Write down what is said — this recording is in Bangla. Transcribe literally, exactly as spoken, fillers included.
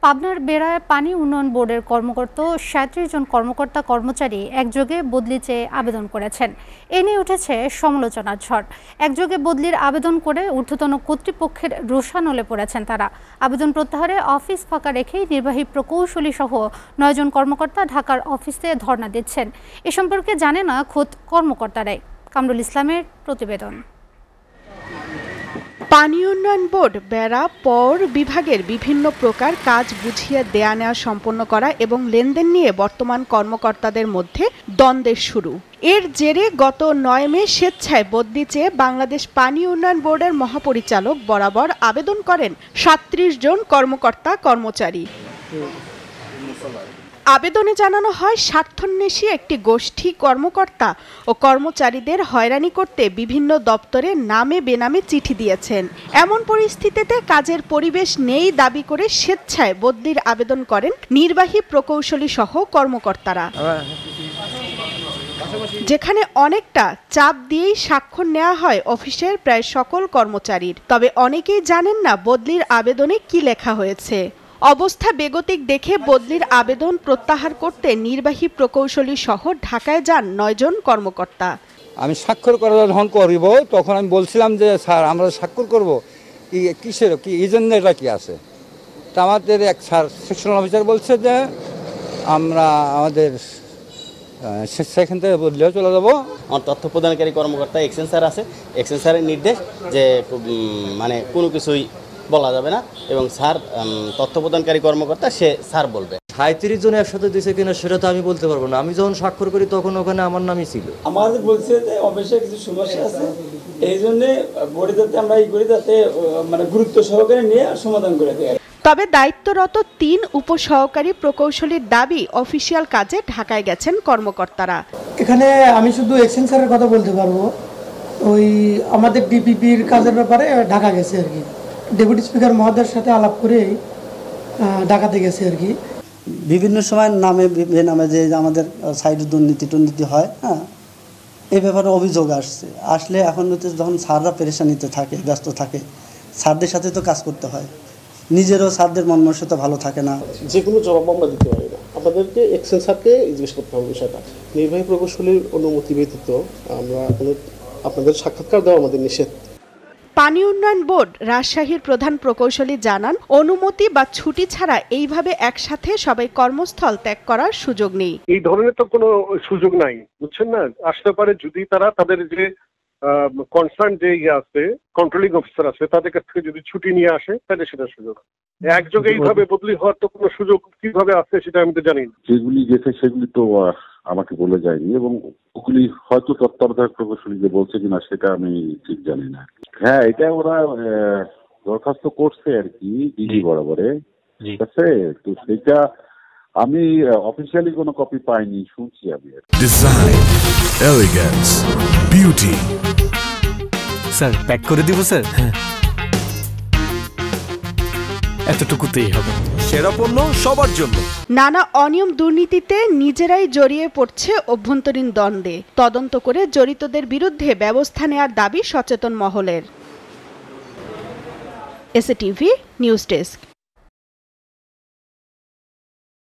পাবনার বেড়ায় পানি উন্নয়ন বোর্ডের কর্মকর্তা সাঁত্রিশ জন কর্মকর্তা কর্মচারী একযোগে বদলি চেয়ে আবেদন করেছেন। এ নিয়ে উঠেছে সমালোচনার ঝড়। একযোগে বদলির আবেদন করে ঊর্ধ্বতন কর্তৃপক্ষের রোষানলে পড়েছেন তারা। আবেদন প্রত্যাহারে অফিস ফাঁকা রেখেই নির্বাহী প্রকৌশলী সহ নয় জন কর্মকর্তা ঢাকার অফিসে ধর্ণা দিচ্ছেন। এ সম্পর্কে জানে না খোদ কর্মকর্তারাই। কামরুল ইসলামের প্রতিবেদন। পানি উন্নয়ন বোর্ড বেড়া পৌর বিভাগের বিভিন্ন প্রকার কাজ বুঝিয়ে দেয়া নেওয়া সম্পন্ন করা এবং লেনদেন নিয়ে বর্তমান কর্মকর্তাদের মধ্যে দ্বন্দ্বের শুরু। এর জেরে গত নয় মে স্বেচ্ছায় বদলি চেয়ে বাংলাদেশ পানি উন্নয়ন বোর্ডের মহাপরিচালক বরাবর আবেদন করেন সাঁত্রিশ জন কর্মকর্তা কর্মচারী। আবেদনে জানানো হয় স্বার্থান্বেষী একটি গোষ্ঠী কর্মকর্তা ও কর্মচারীদের হয়রানি করতে বিভিন্ন দপ্তরে নামে বেনামে চিঠি দিয়েছেন। এমন পরিস্থিতিতে কাজের পরিবেশ নেই দাবি করে স্বেচ্ছায় বদলির আবেদন করেন নির্বাহী প্রকৌশলী সহ কর্মকর্তারা, যেখানে অনেকটা চাপ দিয়েই স্বাক্ষর নেওয়া হয় অফিসের প্রায় সকল কর্মচারীর। তবে অনেকেই জানেন না বদলির আবেদনে কি লেখা হয়েছে। অবস্থা বেগতিক দেখে বদলির আবেদন প্রত্যাহার করতে নির্বাহী প্রকৌশলী সহ ঢাকায় যান নয় জন কর্মকর্তা। আমি স্বাক্ষর করা যখন করব তখন আমি বলছিলাম যে স্যার আমরা স্বাক্ষর করব কি কিসের কি এজেন্ডাটা কি আছে। তা আমাদের এক স্যার সেকশনাল অফিসার বলছে যে আমরা আমাদের সেখান থেকে বদলেও চলে যাবো। আমার তথ্য প্রদানকারী কর্মকর্তা এক্সচেঞ্জ স্যার আছে, এক্সচেঞ্জ স্যারের নির্দেশ যে মানে কোনো কিছুই বলা যাবে না এবং স্যার তথ্য প্রদানকারী কর্মকর্তা সে স্যার বলবে। সাঁত্রিশ জন একসাথে দিয়েছে কিনা সেটা তো আমি বলতে পারবো না। আমি যখন স্বাক্ষর করি তখন ওখানে আমার নামই ছিল। আমাদের বলছে যে অফিসে কিছু সমস্যা আছে, এই জন্য বোর্ডে যাতে আমরা এই করি যাতে মানে গুরুত্ব সহকারে নিয়ে সমাধান করে দেয়। তবে দায়িত্বরত তিন উপসহকারী প্রকৌশলীর দাবি অফিসিয়াল কাজে ঢাকায় গেছেন কর্মকর্তারা। এখানে আমি শুধু এক্সচেঞ্জ স্যারের কথা বলতে পারবো, ওই আমাদের ডিপিপির কাজের ব্যাপারে ঢাকা গেছে আর কি, ডেপুটি স্পিকার মহোদয়ের সাথে আলাপ করে ঢাকাতে গেছে আর কি। বিভিন্ন সময় নামে নামে যে আমাদের সাইডে দুর্নীতি টুর্নীতি হয়, হ্যাঁ এই ব্যাপারে অভিযোগ আসছে। আসলে এখন যখন স্যাররা পেরেশানিতে থাকে, ব্যস্ত থাকে, স্যারদের সাথে তো কাজ করতে হয়, নিজেরও স্যারদের মন মানসিকতা ভালো থাকে না। যে কোনো জবাব আমরা দিতে পারি না, আপনাদেরকে এক্সচেঞ্জ স্যারকে জিজ্ঞেস করতে হবে বিষয়টা। নির্বাহী প্রকৌশলীর অনুমতি ব্যতীত আমরা আপনাদের সাক্ষাৎকার দেওয়া আমাদের নিষেধ। পানি উন্নয়ন বোর্ড রাজশাহীর প্রধান প্রকৌশলী জানান, অনুমতি বা ছুটি ছাড়া এইভাবে একসাথে সবাই কর্মস্থল ত্যাগ করার সুযোগ নেই। এই ধরনের তো কোনো সুযোগ নাই, বুঝছেন না। আসতে পারে যদি তারা তাদের যে কনসার্ন যে ইয়ে আছে কন্ট্রোলিং অফিসার আছে তাদের কাছ থেকে যদি ছুটি নিয়ে আসে তাহলে সেটা সুযোগ। একযোগে এইভাবে বদলি হওয়ার তো কোনো সুযোগ কিভাবে আছে সেটা আমি তো জানি না। যেগুলি গেছে সেগুলি তো আমাকে বলে যায়নি এবং ওগুলি হয়তো তত্ত্বাবধায়ক প্রকৌশলী যে বলছে কিনা সেটা আমি ঠিক জানি না। হ্যাঁ, এটা ওরা দরখাস্ত করছে আর কি ডিজি বরাবরে, ঠিক আছে। তো সেটা আমি অফিসিয়ালি কোনো কপি পাইনি, শুনছি আমি। Design, elegance, beauty. Sir pack করে দিব স্যার। এতটুকুতেই হবে। সেরা পণ্য সবার জন্য। নানা অনিয়ম দুর্নীতিতে নিজেরাই জড়িয়ে পড়ছে অভ্যন্তরীণ দ্বন্দ্বে। তদন্ত করে জড়িতদের বিরুদ্ধে ব্যবস্থা নেওয়ার দাবি সচেতন মহলের। S A T V news desk.